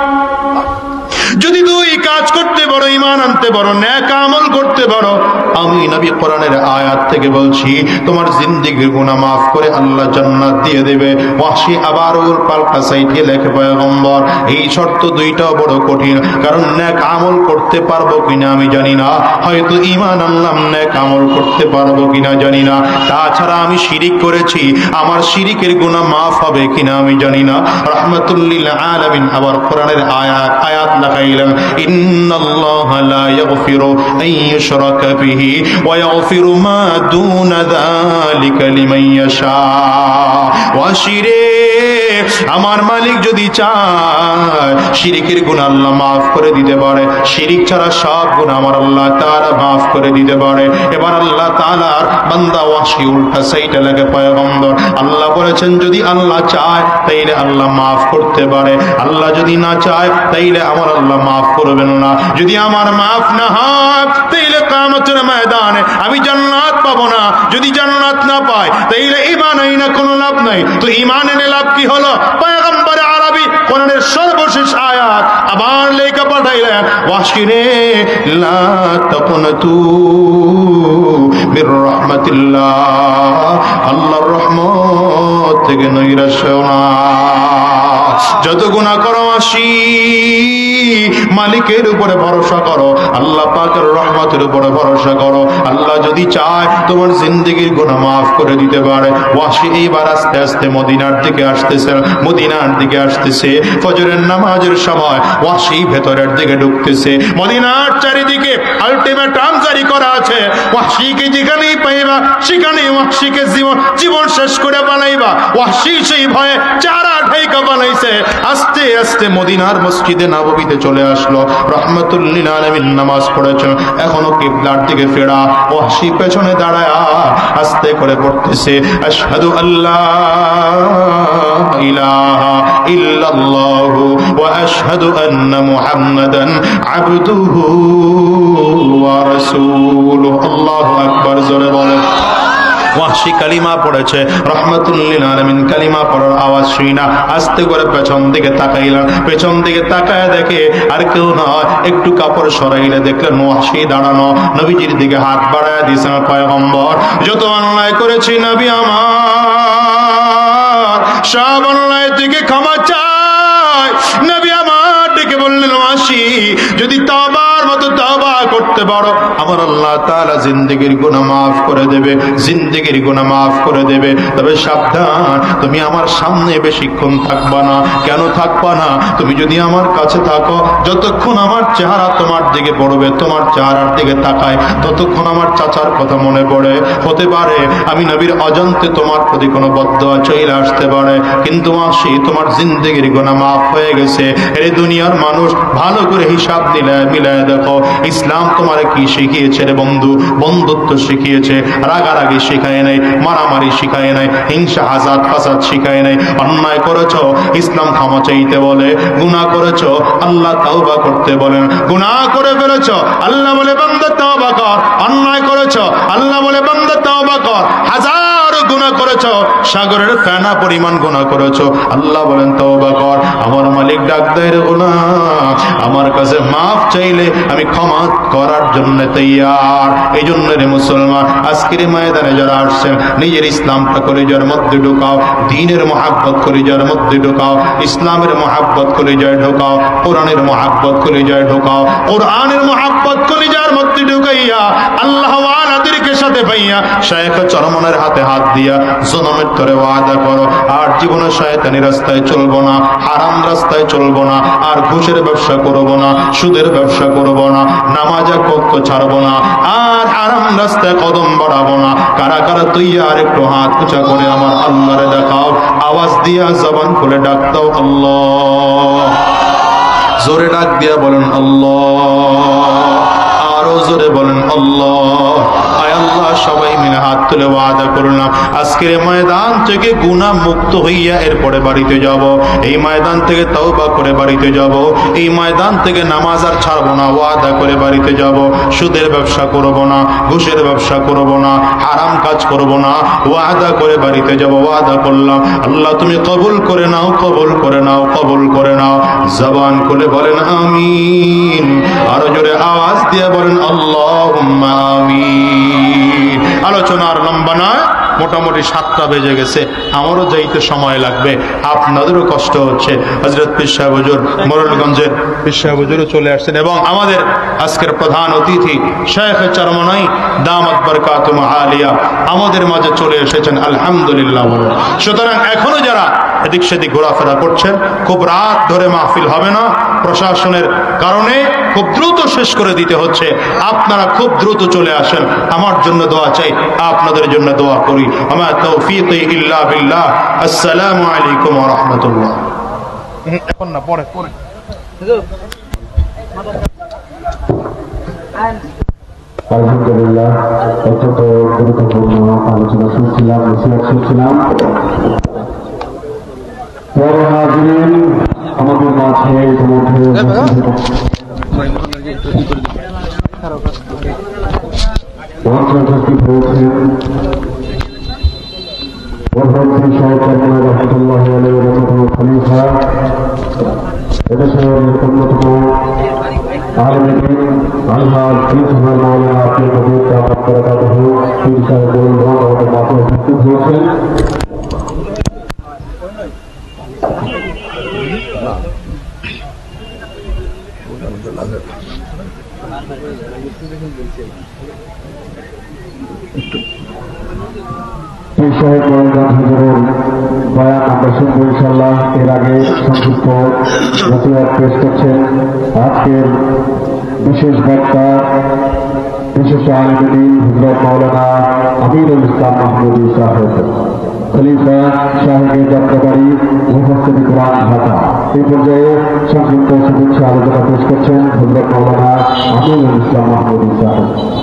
যদি দুই কাজ করতে পারো, ঈমান আনতে পারো, নেক আমল করতে পারো, আমি নবী কোরআনের আয়াত থেকে বলছি তোমার জিন্দেগির গুনাহ মাফ করে আল্লাহ জান্নাত দিয়ে দেবে। ওয়াহশী আবার ওর পাল্টা সাইডে লেখে, পয়গম্বর এই শর্ত দুইটাও বড় কঠিন, কারণ নেক আমল করতে পারবো কিনা আমি জানি না, হয়তো ঈমান আনলাম নেক আমল করতে পারবো কিনা জানি না, তাছাড়া আমি শিরিক করেছি, আমার শিরিকের গুনাহ মাফ হবে কিনা আমি জানি না। রাহমাতুল লিল আলামিন আবার কোরআনের আয়াত আয়াত লাগাইলেন, ইন্নাল্লাহা লা ইয়াগফিরু আন ইউশরাকা বিহি ওয়া ইয়াগফিরু মা দুনা যালিকা লিমান ইয়াশা। ওয়াহশী রে, আমার মালিক যদি চায় শিরিকের গুনাহ আল্লাহ মাফ করে দিতে পারে, শিরিক ছাড়া সব গুনাহ আমার আল্লাহ তাআলা মাফ করে দিতে পারে। এবার আল্লাহ তাআলার বান্দা ওয়াহশী উল্টা সাইডে লাগে, পয়গম্বর আল্লাহ বলেছেন যদি আল্লাহ চায় তাইলে আল্লাহ মাফ করতে পারে, আল্লাহ যদি না চায় তাইলে আমার আল্লাহ মাফ করবেন না। যদি আমার মাফ না হয় তাইলে কিয়ামতের ময়দানে আমি জান্নাত পাবো না, যদি জান্নাত না পাই তাইলে ঈমান আইনা কোনো লাভ নাই। তো ঈমান এনে লাভ কি হলো? পয়গম্বর আরবি কোরআনের সর্বশেষ আয়াত আবার লেখা পাঠাইলেন, ওয়াহশী রে, লা তাকুনতু মির রাহমাতিল্লাহ, আল্লাহর রহমত থেকে নৈরাশ্য না। যত গুনাহ করো ওয়াহশী, মালিকের উপরে ভরসা করো, আল্লাহ পাকের রহমতের উপরে ভরসা করো, আল্লাহ যদি চায় তোমার জিন্দেগির গুনাহ মাফ করে দিতে পারে। ওয়াহশী এইবার আস্তে আস্তে মদিনার দিকে আসতেছে, মদিনার দিকে আসতেছে, ফজরের নামাজের সময় ওয়াহশী ভেতরের দিকে ঢুকতেছে। মদিনার চারিদিকে আলটিমেটাম জারি করা আছে, ওয়াহশীকে যেখানেই পাইবা সেখানেই ওয়াহশীকে জীবন জীবন শেষ করে বানাইবা। ওয়াহশী সেই ভয়ে চারা ঢাইকা বানাইছে, আস্তে আস্তে মদিনার মসজিদে নববীতে চলে আসলো। রাহমাতুল লিল আলামিন নামাজ পড়েছেন, এখনো কিবলার দিকে ফেরা। ওয়াহশী পেছনে দাঁড়ায় আস্তে করে পড়তেছে, আশহাদু আল্লা ইলাহা ইল্লাল্লাহু ওয়া আশহাদু আন্না মুহাম্মাদান আবদুহু ওয়া রাসূলুহু। আল্লাহু আকবার, জোরে বলেন। ওয়াহশী কালিমা পড়েছে, রাহমাতুল লিল আলামিন কালিমা পড়ার আওয়াজ শুই না, আস্তে করে পেছন দিকে তাকাইলেন, পেছন দিকে তাকায় দেখে আর কেউ নয়, একটু কাপড় সরাইলে দেখলেন ওয়াহশী দাঁড়ানো, নবীজির দিকে হাত বাড়ায় দিয়েছেন, পয়গম্বর যত অন্যায় করেছি নবী আমার সব অন্যায় থেকে ক্ষমা চাই। নবী আমার ডেকে বললেন, ওয়াহশী যদি তওবার মতো তওবা করতে পারো আমার আল্লাহ তাআলা জিন্দেগির গুনাহ মাফ করে দেবে, জিন্দেগির গুনাহ মাফ করে দেবে। তবে সাবধান, তুমি আমার সামনে বেশিক্ষণ থাকবা না। কেন থাকবা না? তুমি যদি আমার কাছে থাকো, যতক্ষণ আমার চেহারা তোমার দিকে পড়বে, তোমার চেহারার দিকে তাকায়, ততক্ষণ আমার চাচার কথা মনে পড়ে। হতে পারে আমি নবীর অজান্তে তোমার প্রতি কোনো বদদোয়া চলে আসতে পারে, কিন্তু ওয়াহশী তোমার জিন্দেগির গুনাহ মাফ হয়ে গেছে। এই দুনিয়ার মানুষ ভালো করে হিসাব মিলায় মিলায় দেখো, ইসলাম তোমার কি শিখিয়েছে রে বন্ধু? বন্ধুত্ব শিখিয়েছে, রাগারাগি শিখায় নাই, মারামারি শিখায় নাই, হিংসা হাসাদ ফাসাদ শিখায় নাই। অন্যায় করেছো, ইসলাম ক্ষমা চাইতে বলে। গুনাহ করেছো, আল্লাহ তাওবা করতে বলেন। গুনাহ করে ফেলেছো, আল্লাহ বলে বান্দা তাওবা কর। অন্যায় করেছো, আল্লাহ বলে বান্দা তাওবা কর। হাজার গুনাহ করেছো, সাগরের ফেনা পরিমাণ গুনাহ করেছো, আল্লাহ বলেন তাওবা কর। আমার মালিক ডাক দেয় রে গোলাম, আমার কাছে মাফ চাইলে আমি ক্ষমা করার জন্য তৈয়ার। এই জন্য রে মুসলমান, আজকের ময়দানে যারা আসছেন, নিজের ইসলামটা কলিজার মধ্যে ঢোকাও, দ্বীনের মহাব্বত কলিজার মধ্যে ঢোকাও, ইসলামের মহাব্বত কলিজায় ঢোকাও, কোরআনের মহাব্বত কলিজায় ঢোকাও। কোরআনের মহাব্বত কলিজার মধ্যে ঢুকাইয়া আল্লাহ ওয়ালাদেরকে সাথে পাইয়া শায়েখ চরমনের হাতে হাত দিয়া জনমের তরে ওয়াদা করো, আর জীবনে শয়তানি রাস্তায় চলবো না, হারাম রাস্তায় চলবো না, আর ঘুষের ব্যবসা করবো না, সুদের ব্যবসা করবো না, নামাজ এক ওয়াক্ত ছাড়বো না, আর হারাম রাস্তায় কদম বাড়াবো না। কারা কারা তুই আর একটু হাত উঁচা করে আমার আল্লাহরে দেখাও, আওয়াজ দিয়া জবান খুলে ডাক দাও আল্লাহ। জোরে ডাক দিয়া বলেন আল্লাহ, আরো জোরে বলেন আল্লাহ। আয় আল্লাহ, সবাই মিলে হাত তুলে ওয়াদা করলাম আজকের ময়দান থেকে গুনাহ মুক্ত হইয়া এরপরে বাড়িতে যাব। এই ময়দান থেকে তওবা করে বাড়িতে যাব। এই ময়দান থেকে নামাজ আর ছাড়বো না, ওয়াদা করে বাড়িতে যাব। সুদের ব্যবসা করব না, ঘুষের ব্যবসা করব না, হারাম কাজ করব না, ওয়াদা করে বাড়িতে যাব। ওয়াদা করলাম আল্লাহ, তুমি কবুল করে নাও, কবুল করে নাও, কবুল করে নাও। জবান খুলে বলেন আমিন, আরো জোরে আওয়াজ দিয়ে বলেন আল্লাহুম্মা আমিন। আলোচনার লম্বা নয়, মোটামুটি সাতটা বেজে গেছে, আমারও যাইতে সময় লাগবে, আপনাদেরও কষ্ট হচ্ছে। হযরত পীর সাহেব হুজুর মোরেলগঞ্জের পীর সাহেব হুজুরও চলে আসছেন, এবং আমাদের আজকের প্রধান অতিথি শায়েখ চরমনাই দামাত বরকাতুহু আলিয়া আমাদের মাঝে চলে এসেছেন, আলহামদুলিল্লাহ। সুতরাং এখনো যারা এদিক সেদিক ঘোরাফেরা করছেন, খুব রাত ধরে মাহফিল হবে না, প্রশাসনের কারণে খুব দ্রুত শেষ করে দিতে হচ্ছে। আপনারা খুব দ্রুত চলে আসেন, আমার জন্য দোয়া চাই, আপনাদের জন্য দোয়া করি। আমা তাওফীকি ইল্লা বিল্লাহ। আসসালামু আলাইকুম ওয়া রাহমাতুল্লাহ। এখন না, পরে পরে আলহামদুলিল্লাহ, অত্যন্ত গুরুত্বপূর্ণ আলোচনা শুনছিলাম, নসিহত শুনছিলাম। বড় হাজিরিন, আমাদের মাঝে ইতিমধ্যে উপস্থিত হয়েছেন প্রধানমন্ত্রী সরকার রহমতুল্লাহ আলাইহি খলিফা, এদেশের অন্যতম আলেম দ্বীন আলহাজ পীর মাওলানা আব্দুল কবির দামাত বরকাতুহু পীর সাহেব গোলগঞ্জ আমাদের মাঝে উপস্থিত হয়েছেন। পীর সাহেব গোলগঞ্জ হুজুরের বয়ান আমরা শুনবো ইনশাআল্লাহ। এর আগে সংক্ষিপ্ত নসিহত পেশ করছেন আজকের বিশেষ বক্তা, বিশেষ আলেম দ্বীন হযরত মাওলানা আমিরুল ইসলাম মাহমুদী সাহেব, খলিফা সাহেবের যাত্রাবাড়ি, মুফাসসির কুরআন ঢাকা। এই পর্যায়ে সংক্ষিপ্ত শুভেচ্ছা আলোচনা পেশ করছেন হযরত মাওলানা আমিরুল ইসলাম মাহমুদী সাহেব।